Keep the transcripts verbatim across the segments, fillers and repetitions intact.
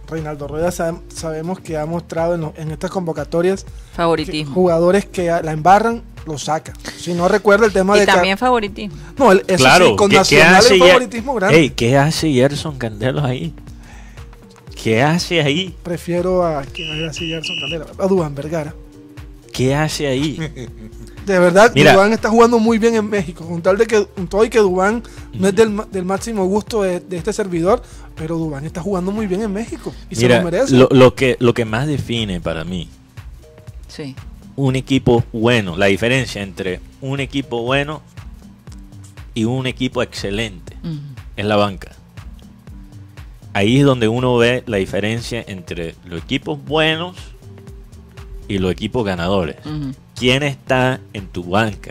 Reinaldo Rueda sabe, sabemos que ha mostrado en, lo, en estas convocatorias favoritismo. Que jugadores que la embarran, lo saca. Si no recuerda el tema y de... Y también favoritismo. No, el, eso claro, sí, con ¿qué, Nacional ¿qué el favoritismo ya, grande. Ey, ¿qué hace Gerson Candelo ahí? ¿Qué hace ahí? Prefiero a quien hace Gerson Candelo, a Duván Vergara. ¿Qué hace ahí? De verdad, Mira, Duván está jugando muy bien en México. Con tal de que, con todo y que Duván no es del, del máximo gusto de, de este servidor, pero Duván está jugando muy bien en México y mira, se lo merece. Lo, lo, que, lo que más define para mí sí. un equipo bueno, la diferencia entre un equipo bueno y un equipo excelente uh-huh. es la banca. Ahí es donde uno ve la diferencia entre los equipos buenos y los equipos ganadores. Uh-huh. ¿Quién está en tu banca?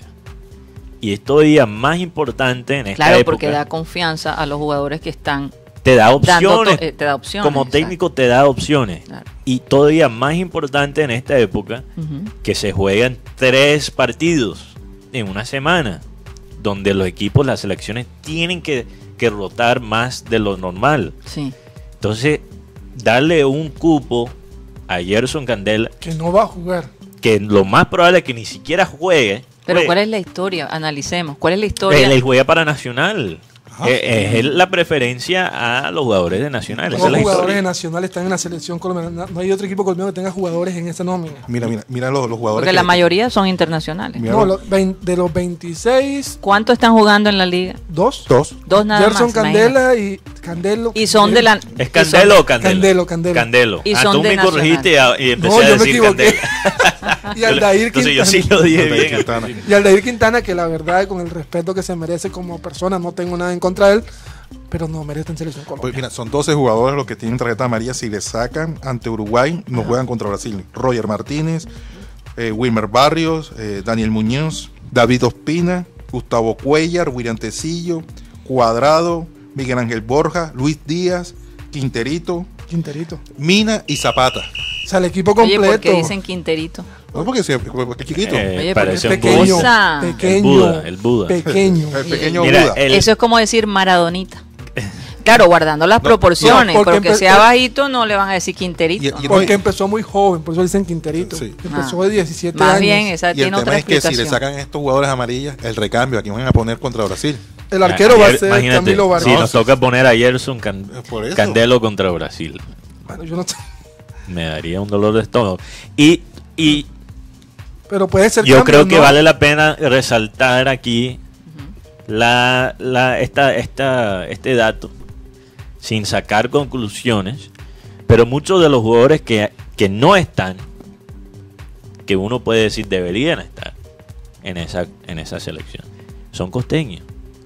Y es todavía más importante en esta claro, época. Claro, porque da confianza a los jugadores que están... Te da opciones. Eh, te da opciones como exacto. técnico te da opciones. Claro. Y todavía más importante en esta época, uh-huh. que se juegan tres partidos en una semana, donde los equipos, las selecciones tienen que, que rotar más de lo normal. Sí. Entonces, darle un cupo a Gerson Candela, que no va a jugar, que lo más probable es que ni siquiera juegue. Pero juegue. ¿cuál es la historia? Analicemos. ¿Cuál es la historia? Él, él juega para Nacional. Ah, es, es la preferencia a los jugadores de Nacional. Los jugadores historia. de Nacional están en la selección colombiana. No hay otro equipo colombiano que tenga jugadores en esa nómina. Mira, mira, mira los, los jugadores. Porque que la mayoría son internacionales. No, los veinte, de los veintiséis. ¿Cuántos están jugando en la liga? Dos. Dos. Dos nada Gerson más. Candela y Candelo. Y son de la. ¿Es Candelo o Candelo? Candelo, Candelo. Candelo. Y ah, son tú de me Nacional. corregiste y, y empecé no, a yo decir me equivoqué. Candelo. Y Aldair Entonces Quintana. yo sí lo dije bien. Quintana. Y Aldair Quintana, que la verdad, con el respeto que se merece como persona, no tengo nada en contra de él, pero no merece en selección Colombia. Pues mira, son doce jugadores los que tienen tarjeta amarilla. Si le sacan ante Uruguay, no juegan contra Brasil. Roger Martínez, eh, Wilmer Barrios, eh, Daniel Muñoz, David Ospina, Gustavo Cuellar, William Tecillo, Cuadrado, Miguel Ángel Borja, Luis Díaz, Quinterito, Quinterito, Mina y Zapata. O sea, el equipo completo. Oye, ¿por qué dicen Quinterito? No, porque, es chiquito. Eh, Oye, parece es un pequeño, Buda. pequeño, El Buda, el Buda. pequeño. El pequeño Mira, Buda. el- Eso es como decir Maradonita. Claro, guardando las No, proporciones, no, porque pero que empe- sea bajito no le van a decir Quinterito. Y- y- Porque empezó muy joven, por eso dicen Quinterito. Sí. Empezó Ah. de diecisiete Más años. bien, esa Y el tiene tema otra es que si explicación. le sacan estos jugadores amarillas, el recambio, aquí van a poner contra Brasil. El arquero va a ser Imagínate, Camilo Vargas. si nos toca poner a Gerson Can- Por eso. Candelo contra Brasil, Bueno, yo no sé. me daría un dolor de estómago. Y, y Pero puede ser yo cambio, creo que ¿no? vale la pena resaltar aquí la, la, esta, esta, este dato, sin sacar conclusiones, pero muchos de los jugadores que, que no están, que uno puede decir deberían estar en esa, en esa selección, son costeños.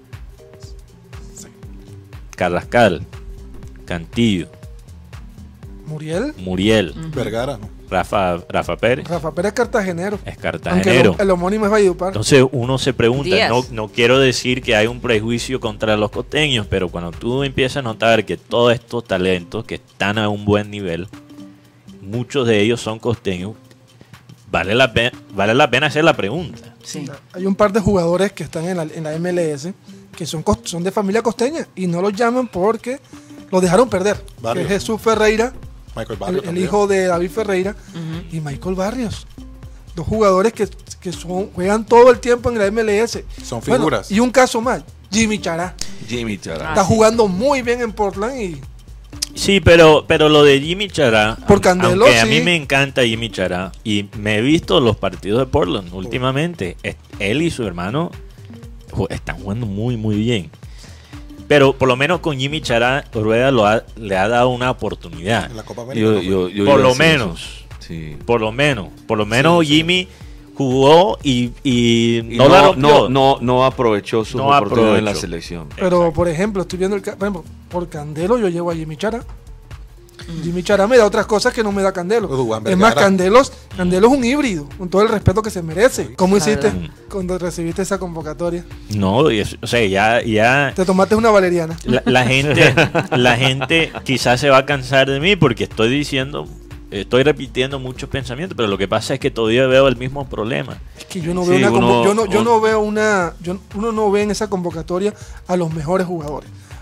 Carrascal, Cantillo, Muriel, Muriel, Ujú. Vergara, ¿no? Rafa, Rafa Pérez, Rafa Pérez cartagenero. es Aunque cartagenero. el, el homónimo es Valledupar. Entonces uno se pregunta, Díaz. no, no quiero decir que hay un prejuicio contra los costeños, pero cuando tú empiezas a notar que todos estos talentos que están a un buen nivel, muchos de ellos son costeños, vale la pena, vale la pena hacer la pregunta. Sí. Hay un par de jugadores que están en la, en la M L S que son, cos- son de familia costeña y no los llaman porque los dejaron perder. Que Barrios. es Jesús Ferreira, Michael el, Barrios el también. hijo de David Ferreira, Ujú. y Michael Barrios. Dos jugadores que, que son, juegan todo el tiempo en la M L S. Son Bueno, figuras. y un caso más, Jimmy Chará. Jimmy Chará. Está Ah, sí. jugando muy bien en Portland y Sí, pero, pero lo de Jimmy Chará, Por aun- Candelo, aunque a sí. mí me encanta Jimmy Chará y me he visto los partidos de Portland últimamente, es- él y su hermano ju- están jugando muy muy bien. Pero por lo menos con Jimmy Chará, Rueda lo ha- le ha dado una oportunidad. En la Copa América. Yo- ¿no? yo- yo Por iba a lo decir menos. eso. Sí. Por lo menos, por lo menos Sí, sí. Jimmy jugó y, y Y no, no, la rompió. no, no, no aprovechó sus No oportunidades en la aprovechó. selección. Pero, Exacto. por ejemplo, estoy viendo el ca- por, ejemplo, por Candelo yo llevo a Jimmy Chara. Jimmy Chara me da otras cosas que no me da Candelo. O Duván Es más, Vergara. Candelos, Candelo es un híbrido, con todo el respeto que se merece. ¿Cómo La hiciste verdad. cuando recibiste esa convocatoria? No, y es- o sea, ya, ya Te tomaste una valeriana. la, la gente, la gente quizás se va a cansar de mí porque estoy diciendo, estoy repitiendo muchos pensamientos, pero lo que pasa es que todavía veo el mismo problema. Es que yo no Sí, veo una uno- convo- yo no, yo uno- no veo una yo- uno no ve en esa convocatoria a los mejores jugadores.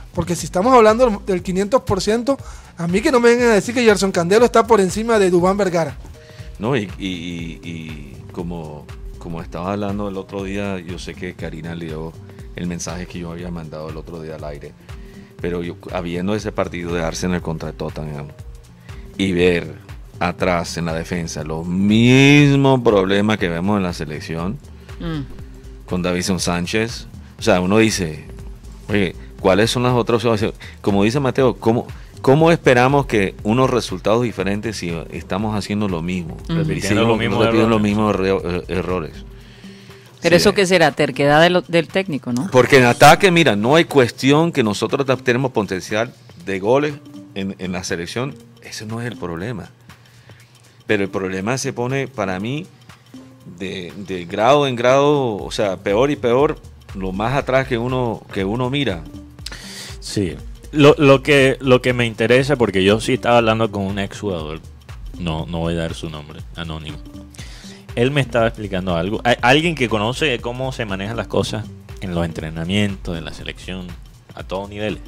Porque si estamos hablando del quinientos por ciento, a mí que no me vengan a decir que Gerson Candelo está por encima de Duván Vergara. No, y, y, y, y como, como estaba hablando el otro día, yo sé que Karina leyó el mensaje que yo había mandado el otro día al aire, pero yo, habiendo ese partido de Arsenal contra Tottenham y ver atrás en la defensa los mismos problemas que vemos en la selección Mm. con Davinson Sánchez, o sea, uno dice, oye, ¿cuáles son las otras opciones? Como dice Mateo, ¿cómo, cómo esperamos que unos resultados diferentes si estamos haciendo lo mismo? Ujú. Y Repitiendo seguimos los mismos repitiendo los errores. mismos erro- er- errores. Pero Sí. eso que será terquedad de lo- del técnico, ¿no? Porque en ataque, mira, no hay cuestión que nosotros ta- tenemos potencial de goles en, en la selección. Ese no es el problema. Pero el problema se pone, para mí, de, de grado en grado, o sea, peor y peor, lo más atrás que uno, que uno mira. Sí. Lo, lo, que, lo que me interesa, porque yo sí estaba hablando con un exjugador, no, no voy a dar su nombre, anónimo. Él me estaba explicando algo. Hay alguien que conoce cómo se manejan las cosas en los entrenamientos, en la selección, a todos niveles.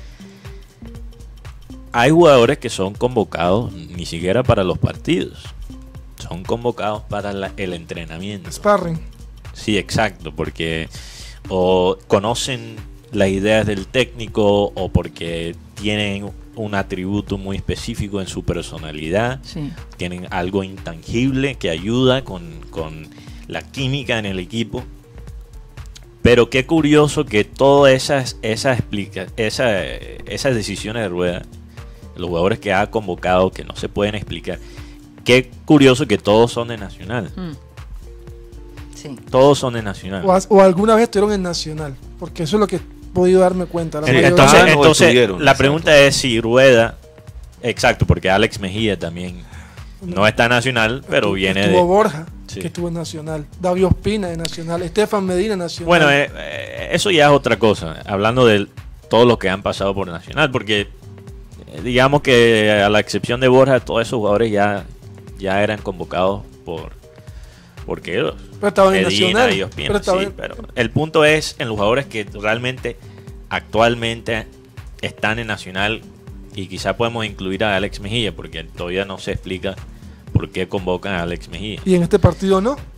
Hay jugadores que son convocados ni siquiera para los partidos. Son convocados para la- el entrenamiento. Sparring. Sí, exacto, porque o conocen las ideas del técnico o porque tienen un atributo muy específico en su personalidad, Sí. tienen algo intangible que ayuda con, con la química en el equipo. Pero qué curioso que todas esas, esas, explica, esa, esas decisiones de Rueda, los jugadores que ha convocado que no se pueden explicar, qué curioso que todos son de Nacional. Mm. Sí. Todos son de Nacional. O, as- o alguna vez estuvieron en Nacional. Porque eso es lo que he podido darme cuenta. la Eh, mayoría- Entonces, estaban o entonces estuvieron, la exacto. pregunta es si Rueda, exacto, porque Alex Mejía también no está nacional, pero viene estuvo de... Borja, Sí. que estuvo en Nacional. David Ospina en Nacional. Estefan Medina en Nacional. Bueno, eh, eh, eso ya es otra cosa, hablando de todos los que han pasado por Nacional, porque eh, digamos que a la excepción de Borja, todos esos jugadores ya, ya eran convocados por... porque pero estaba en Medina Nacional. y Ospina, pero estaba sí, en- pero el punto es en los jugadores que realmente actualmente están en Nacional, y quizá podemos incluir a Alex Mejía porque todavía no se explica por qué convocan a Alex Mejía. Y en este partido no.